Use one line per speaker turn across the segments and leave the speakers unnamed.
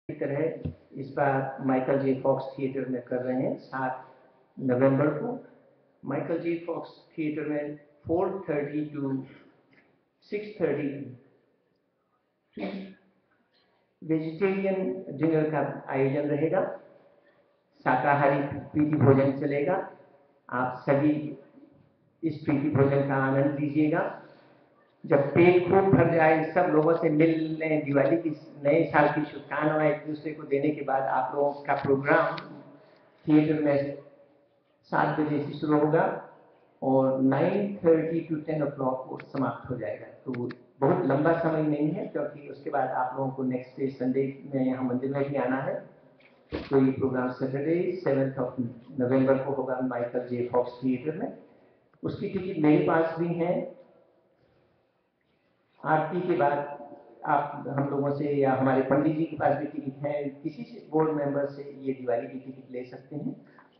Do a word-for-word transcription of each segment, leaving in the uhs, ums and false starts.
की तरह इस बार माइकल जे फॉक्स थिएटर में कर रहे हैं सात नवंबर को। माइकल जे फॉक्स थिएटर में four thirty to six thirty vegetarian dinner का आयोजन रहेगा, शाकाहारी प्रीति भोजन चलेगा। आप सभी इस प्रीति भोजन का आनंद लीजिएगा। जब पेट खूब भर जाए, सब लोगों से मिलने, दिवाली की नए साल की शुभकामनाएं एक दूसरे को देने के बाद आप लोगों का प्रोग्राम थिएटर में सात बजे से शुरू होगा और nine thirty to ten o'clock को समाप्त हो जाएगा। तो बहुत लंबा समय नहीं है, क्योंकि उसके बाद आप लोगों को नेक्स्ट डे संडे में यहाँ मंदिर में भी आना है। तो ये program Saturday seventh of November को होगा माइकल जे फॉक्स थिएटर में। उसकी टिकट मेरे पास भी है। आरती के बाद आप हम लोगों से या हमारे पंडित जी के पास भी टिकट है, किसी से बोर्ड मेंबर से ये दिवाली की टिकट ले सकते हैं।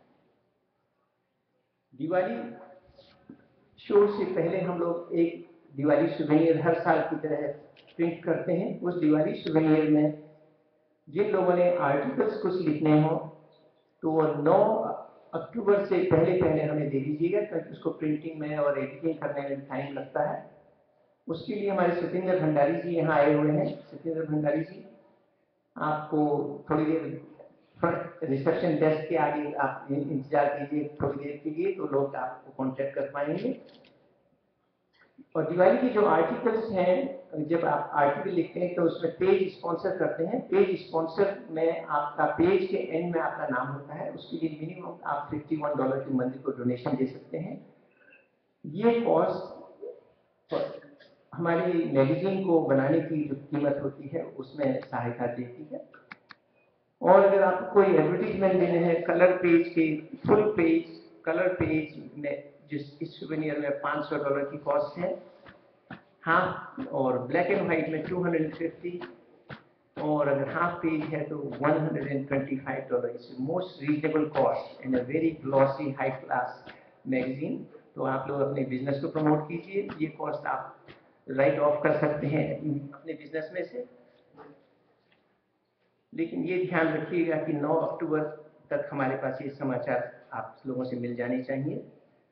दिवाली शो से पहले हम लोग एक दिवाली सुवेनियर हर साल की तरह प्रिंट करते हैं। उस दिवाली सुवेनियर में जिन लोगों ने आर्टिकल्स कुछ लिखने हो तो वो नौ अक्टूबर से पहले पहले हमें दे दीजिएगा, क्योंकि उसको प्रिंटिंग में और एडिटिंग करने में टाइम लगता है। उसके लिए हमारे सत्येंद्र भंडारी जी यहाँ आए हुए हैं। सत्येंद्र भंडारी जी, आपको थोड़ी देर रिसेप्शन डेस्क के आगे आप इंतजार कीजिए थोड़ी देर के लिए, तो लोग आपको कांटेक्ट कर पाएंगे। और दिवाली के जो आर्टिकल्स हैं, जब आप आर्टिकल लिखते हैं तो उसमें पेज स्पॉन्सर करते हैं। पेज स्पॉन्सर में आपका पेज के एंड में आपका नाम होता है। उसके लिए मिनिमम आप फिफ्टी वन डॉलर की मंदिर को डोनेशन दे सकते हैं। ये कॉस्ट हमारी मैगजीन को बनाने की जो कीमत होती है उसमें सहायता देती है। और अगर आपको कोई एडवर्टीजमेंट देने हैं, कलर पेज के फुल पेज कलर पेज में जिस इस सुवेनियर में पाँच सौ डॉलर की कॉस्ट है, हाफ और ब्लैक एंड व्हाइट में टू हंड्रेड फिफ्टी, और अगर हाफ पेज है तो one hundred twenty five dollar. It's most reasonable cost in a very glossy high class magazine. तो आप लोग अपने बिजनेस को प्रमोट कीजिए। ये कॉस्ट आप राइट ऑफ कर सकते हैं अपने बिजनेस में से। लेकिन ये ध्यान रखिएगा कि नौ अक्टूबर तक हमारे पास ये समाचार आप लोगों से मिल जाने चाहिए।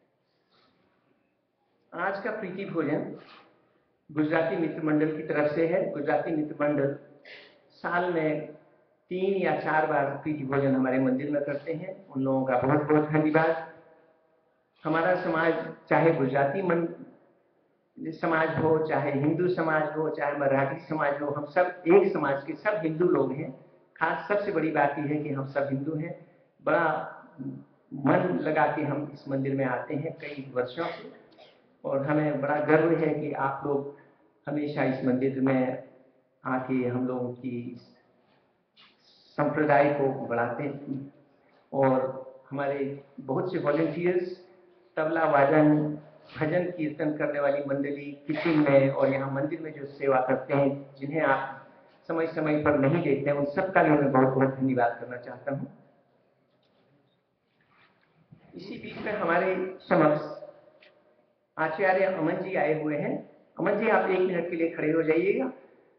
आज का प्रीति भोजन गुजराती मित्र मंडल की तरफ से है। गुजराती मित्र मंडल साल में तीन या चार बार प्रीति भोजन हमारे मंदिर में करते हैं। उन लोगों का बहुत बहुत धन्यवाद। हमारा समाज, चाहे गुजराती समाज हो, चाहे हिंदू समाज हो, चाहे मराठी समाज हो, हम सब एक समाज के सब हिंदू लोग हैं। खास सबसे बड़ी बात यह है कि हम सब हिंदू हैं। बड़ा मन लगा के हम इस मंदिर में आते हैं कई वर्षों से, और हमें बड़ा गर्व है कि आप लोग हमेशा इस मंदिर में आके हम लोगों की संप्रदाय को बढ़ाते हैं। और हमारे बहुत से वॉलंटियर्स, तबला वादन, भजन कीर्तन करने वाली मंडली किचन में और यहाँ मंदिर में जो सेवा करते हैं, जिन्हें आप समय समय पर नहीं देखते हैं, उन सबका भी मैं बहुत बहुत धन्यवाद करना चाहता हूँ। इसी बीच में हमारे समक्ष आचार्य अमन जी आए हुए हैं। अमन जी, आप एक मिनट के लिए खड़े हो जाइएगा।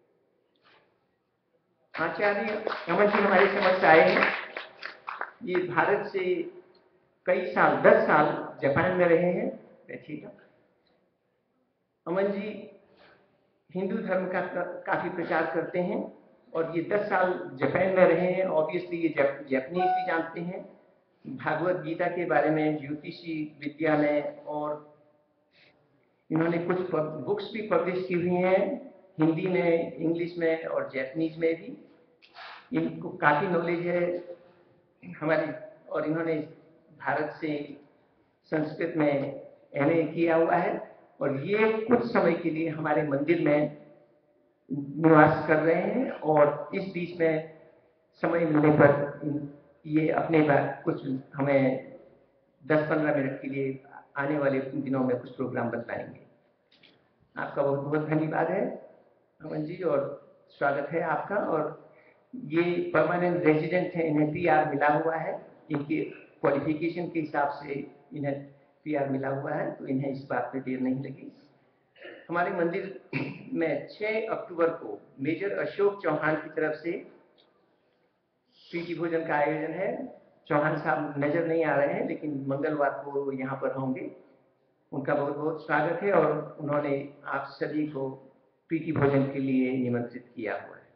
आचार्य अमन जी हमारे समक्ष आए हैं। ये भारत से कई साल, दस साल जापान में रहे हैं। बैठिएगा। अमन जी हिंदू धर्म का काफी प्रचार करते हैं और ये दस साल जापान में रहे हैं। ऑब्वियसली ये जापानीज भी जानते हैं, भागवत गीता के बारे में, ज्योतिषी विद्या में, और इन्होंने कुछ बुक्स भी पब्लिश की हुई हैं हिंदी में, इंग्लिश में और जापानीज में भी। इनको काफी नॉलेज है हमारी, और इन्होंने भारत से संस्कृत में एम ए किया हुआ है, और ये कुछ समय के लिए हमारे मंदिर में निवास कर रहे हैं। और इस बीच में समय मिलने पर ये अपने बात कुछ हमें दस पंद्रह मिनट के लिए आने वाले दिनों में कुछ प्रोग्राम बताएंगे। आपका बहुत बहुत धन्यवाद है अमन जी, और स्वागत है आपका। और ये परमानेंट रेजिडेंट हैं, इन्हें पी आर मिला हुआ है। इनके क्वालिफिकेशन के हिसाब से इन्हें पी आर मिला हुआ है, तो इन्हें इस बात में देर नहीं लगी। हमारे मंदिर में छह अक्टूबर को मेजर अशोक चौहान की तरफ से प्रीति भोजन का आयोजन है। चौहान साहब नजर नहीं आ रहे हैं, लेकिन मंगलवार को यहाँ पर होंगे। उनका बहुत बहुत स्वागत है और उन्होंने आप सभी को प्रीति भोजन के लिए निमंत्रित किया हुआ है।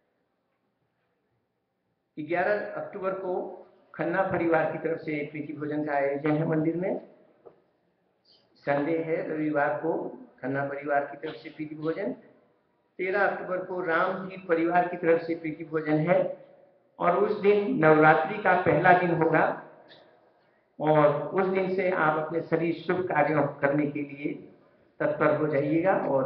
ग्यारह अक्टूबर को खन्ना परिवार की तरफ से प्रीति भोजन का आयोजन है मंदिर में। संडे है, रविवार को खन्ना परिवार की तरफ से प्रीति भोजन। तेरह अक्टूबर को राम जी परिवार की तरफ से प्रीति भोजन है और उस दिन नवरात्रि का पहला दिन होगा और उस दिन से आप अपने सभी शुभ कार्यों करने के लिए तत्पर हो जाइएगा। और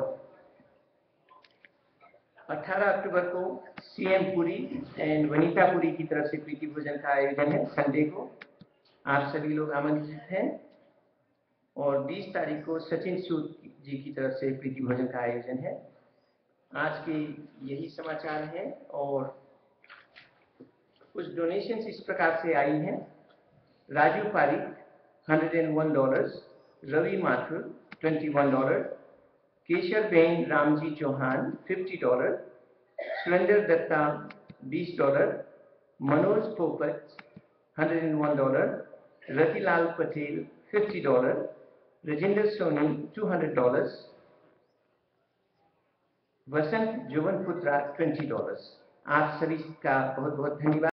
अठारह अक्टूबर को सीएम पुरी एंड वनीता पुरी की तरफ से प्रीति भोजन का आयोजन है संडे को। आप सभी लोग आमंत्रित हैं। और बीस तारीख को सचिन सूद जी की तरफ से प्रीति भोजन का आयोजन है। आज के यही समाचार हैं और कुछ डोनेशंस इस प्रकार से आई हैं। Raju Pareek hundred and one dollars, Ravi Mathur twenty one dollar, Keshar Ben Ramji Chauhan fifty dollar, Surendra Datta बीस dollar, Manoj Popat hundred and one dollar, Ratilal Patel fifty dollar, Rajendra Soni two hundred dollars, Vasant Jovan Putra twenty dollars. आप सभी का बहुत बहुत धन्यवाद।